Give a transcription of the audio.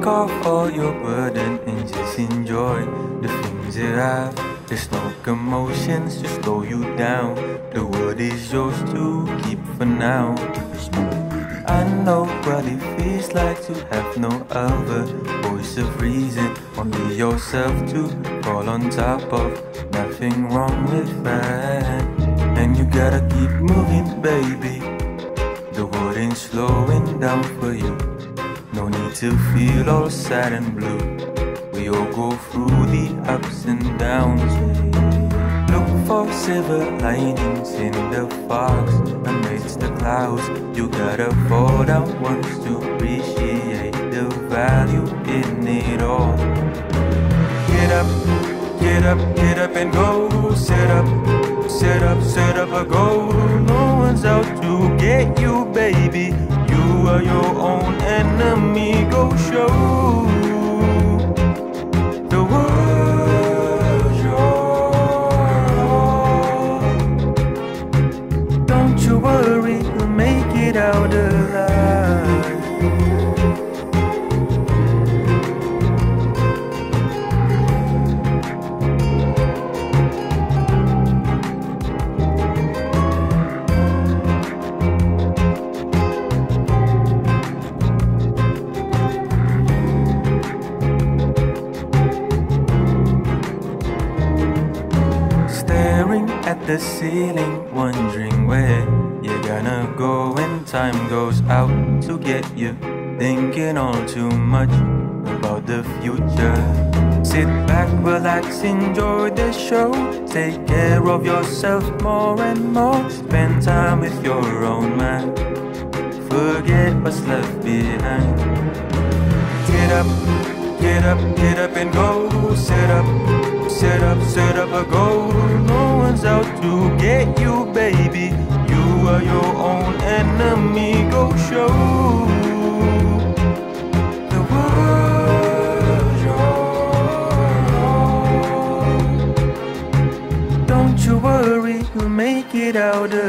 Take off all your burden and just enjoy the things you have. There's no commotions to slow you down. The world is yours to keep for now. I know what it feels like to have no other voice of reason, only yourself to fall on top of. Nothing wrong with that, and you gotta keep moving, baby. The world ain't slowing down for you. No need to feel all sad and blue. We all go through the ups and downs. Look for silver linings in the fogs amidst the clouds. You gotta fall down once to appreciate the value in it all. Get up, get up, get up and go. Set up, set up, set up a goal. No one's out to get you, baby. You are your own enemy. Go show the world your own. Don't you worry, you'll make it out alive. Staring at the ceiling, wondering where you're gonna go when time goes out to get you. Thinking all too much about the future. Sit back, relax, enjoy the show. Take care of yourself more and more. Spend time with your own man. Forget what's left behind. Get up, get up, get up and go. Set up, set up, set up a goal. No one's out to get you, baby. You are your own enemy. Go show the world your own. Don't you worry, you'll make it out